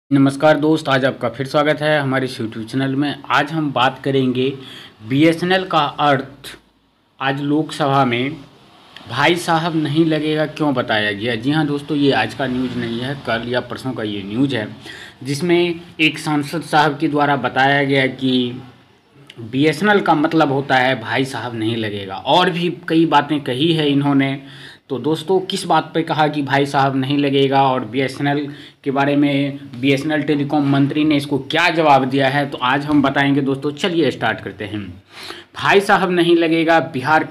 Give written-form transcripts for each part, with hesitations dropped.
नमस्कार दोस्त, आज आपका फिर स्वागत है हमारे इस यूट्यूब चैनल में। आज हम बात करेंगे बीएसएनएल का अर्थ। आज लोकसभा में भाई साहब नहीं लगेगा क्यों बताया गया। जी हाँ दोस्तों, ये आज का न्यूज़ नहीं है, कल या परसों का ये न्यूज़ है, जिसमें एक सांसद साहब के द्वारा बताया गया कि बीएसएनएल का मतलब होता है भाई साहब नहीं लगेगा। और भी कई बातें कही है इन्होंने। तो दोस्तों, किस बात पे कहा कि भाई साहब नहीं लगेगा और बीएसएनएल के बारे में बीएसएनएल टेलीकॉम मंत्री ने इसको क्या जवाब दिया है, तो आज हम बताएंगे दोस्तों। चलिए स्टार्ट करते हैं। भाई साहब नहीं लगेगा,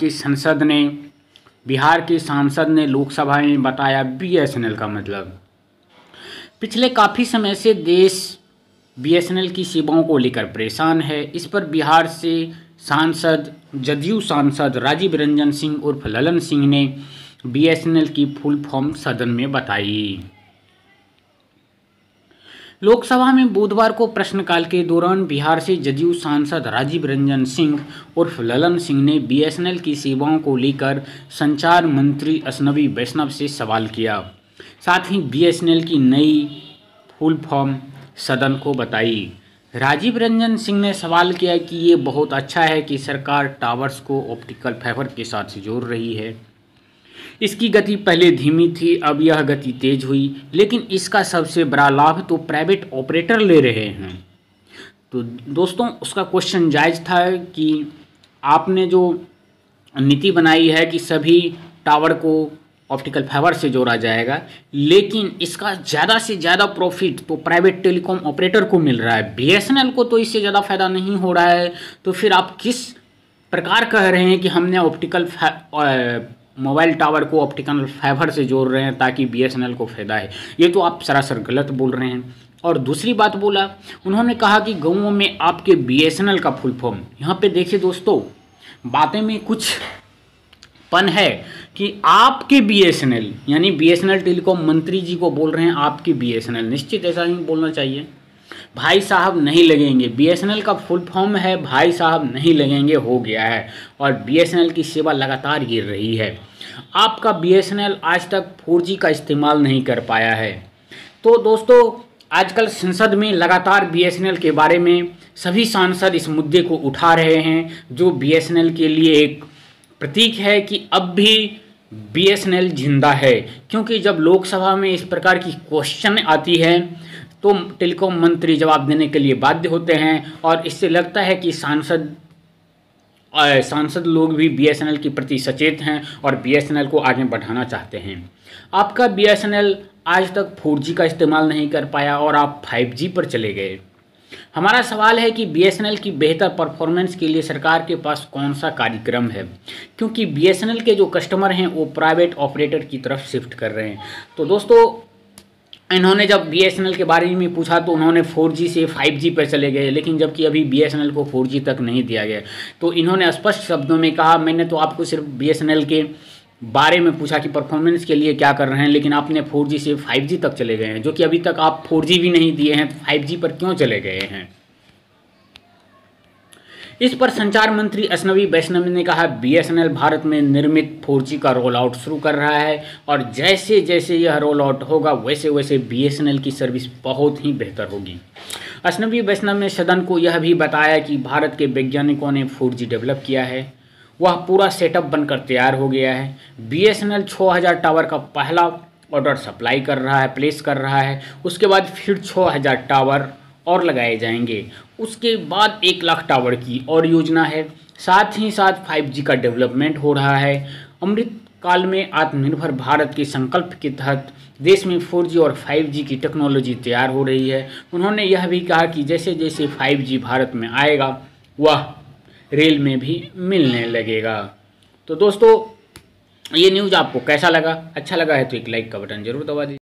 बिहार के सांसद ने लोकसभा में बताया बीएसएनएल का मतलब। पिछले काफ़ी समय से देश बीएसएनएल की सेवाओं को लेकर परेशान है। इस पर बिहार से जदयू सांसद राजीव रंजन सिंह उर्फ ललन सिंह ने बीएसएनएल की फुल फॉर्म सदन में बताई। लोकसभा में बुधवार को प्रश्नकाल के दौरान बिहार से जदयू सांसद राजीव रंजन सिंह उर्फ ललन सिंह ने बीएसएनएल की सेवाओं को लेकर संचार मंत्री अश्विनी वैष्णव से सवाल किया। साथ ही बीएसएनएल की नई फुल फॉर्म सदन को बताई। राजीव रंजन सिंह ने सवाल किया कि ये बहुत अच्छा है कि सरकार टावर्स को ऑप्टिकल फाइबर के साथ जोड़ रही है। इसकी गति पहले धीमी थी, अब यह गति तेज हुई, लेकिन इसका सबसे बड़ा लाभ तो प्राइवेट ऑपरेटर ले रहे हैं। तो दोस्तों, उसका क्वेश्चन जायज़ था कि आपने जो नीति बनाई है कि सभी टावर को ऑप्टिकल फाइबर से जोड़ा जाएगा, लेकिन इसका ज़्यादा से ज़्यादा प्रॉफिट तो प्राइवेट टेलीकॉम ऑपरेटर को मिल रहा है, बीएसएनएल को तो इससे ज़्यादा फायदा नहीं हो रहा है। तो फिर आप किस प्रकार कह रहे हैं कि हमने मोबाइल टावर को ऑप्टिकल फाइबर से जोड़ रहे हैं ताकि बीएसएनएल को फायदा है? ये तो आप सरासर गलत बोल रहे हैं। और दूसरी बात बोला, उन्होंने कहा कि गाँवों में आपके बीएसएनएल का फुल फॉर्म। यहाँ पे देखिए दोस्तों, बातें में कुछ पन है कि आपके बीएसएनएल यानी बीएसएनएल टेलीकॉम मंत्री जी को बोल रहे हैं आपके बीएसएनएल। निश्चित ऐसा ही बोलना चाहिए। भाई साहब नहीं लगेंगे, बीएसएनएल का फुल फॉर्म है भाई साहब नहीं लगेंगे, हो गया है। और बीएसएनएल की सेवा लगातार गिर रही है। आपका बीएसएनएल आज तक 4G का इस्तेमाल नहीं कर पाया है। तो दोस्तों, आजकल संसद में लगातार बीएसएनएल के बारे में सभी सांसद इस मुद्दे को उठा रहे हैं, जो बीएसएनएल के लिए एक प्रतीक है कि अब भी बीएसएनएल जिंदा है। क्योंकि जब लोकसभा में इस प्रकार की क्वेश्चन आती है तो टेलीकॉम मंत्री जवाब देने के लिए बाध्य होते हैं, और इससे लगता है कि सांसद लोग भी बीएसएनएल के प्रति सचेत हैं और बीएसएनएल को आगे बढ़ाना चाहते हैं। आपका बीएसएनएल आज तक 4G का इस्तेमाल नहीं कर पाया और आप 5G पर चले गए। हमारा सवाल है कि बीएसएनएल की बेहतर परफॉर्मेंस के लिए सरकार के पास कौन सा कार्यक्रम है, क्योंकि बीएसएनएल के जो कस्टमर हैं वो प्राइवेट ऑपरेटर की तरफ शिफ्ट कर रहे हैं। तो दोस्तों, इन्होंने जब बीएसएनएल के बारे में पूछा तो उन्होंने 4G से 5G पर चले गए, लेकिन जबकि अभी बीएसएनएल को 4G तक नहीं दिया गया। तो इन्होंने स्पष्ट शब्दों में कहा, मैंने तो आपको सिर्फ बीएसएनएल के बारे में पूछा कि परफॉर्मेंस के लिए क्या कर रहे हैं, लेकिन आपने 4G से 5G तक चले गए हैं, जो कि अभी तक आप 4G भी नहीं दिए हैं, तो 5G पर क्यों चले गए हैं? इस पर संचार मंत्री अश्विनी वैष्णव ने कहा, बीएसएनएल भारत में निर्मित 4G का रोल आउट शुरू कर रहा है और जैसे जैसे यह रोल आउट होगा वैसे वैसे बीएसएनएल की सर्विस बहुत ही बेहतर होगी। अश्विनी वैष्णव ने सदन को यह भी बताया कि भारत के वैज्ञानिकों ने 4G डेवलप किया है, वह पूरा सेटअप बनकर तैयार हो गया है। बीएसएनएल 6000 टावर का पहला ऑर्डर प्लेस कर रहा है। उसके बाद फिर 6000 टावर और लगाए जाएंगे। उसके बाद 1 लाख टावर की और योजना है। साथ ही साथ 5G का डेवलपमेंट हो रहा है। अमृत काल में आत्मनिर्भर भारत के संकल्प के तहत देश में 4G और 5G की टेक्नोलॉजी तैयार हो रही है। उन्होंने यह भी कहा कि जैसे जैसे 5G भारत में आएगा वह रेल में भी मिलने लगेगा। तो दोस्तों, ये न्यूज़ आपको कैसा लगा? अच्छा लगा है तो एक लाइक का बटन जरूर दबा दीजिए।